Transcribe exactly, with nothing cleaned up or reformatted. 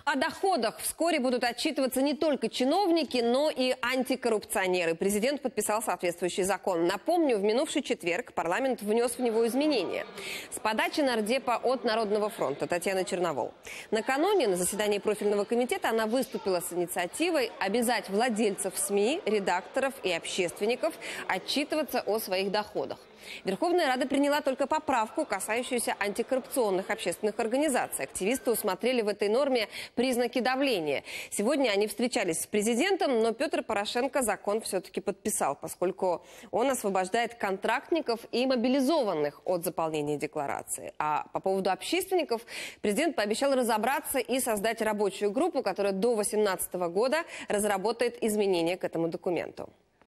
О доходах вскоре будут отчитываться не только чиновники, но и антикоррупционеры. Президент подписал соответствующий закон. Напомню, в минувший четверг парламент внес в него изменения. С подачи нардепа от Народного фронта Татьяны Черновол. Накануне на заседании профильного комитета она выступила с инициативой обязать владельцев СМИ, редакторов и общественников отчитываться о своих доходах. Верховная Рада приняла только поправку, касающуюся антикоррупционных общественных организаций. Активисты усмотрели в этой норме признаки давления. Сегодня они встречались с президентом, но Петр Порошенко закон все-таки подписал, поскольку он освобождает контрактников и мобилизованных от заполнения декларации. А по поводу общественников президент пообещал разобраться и создать рабочую группу, которая до две тысячи восемнадцатого года разработает изменения к этому документу.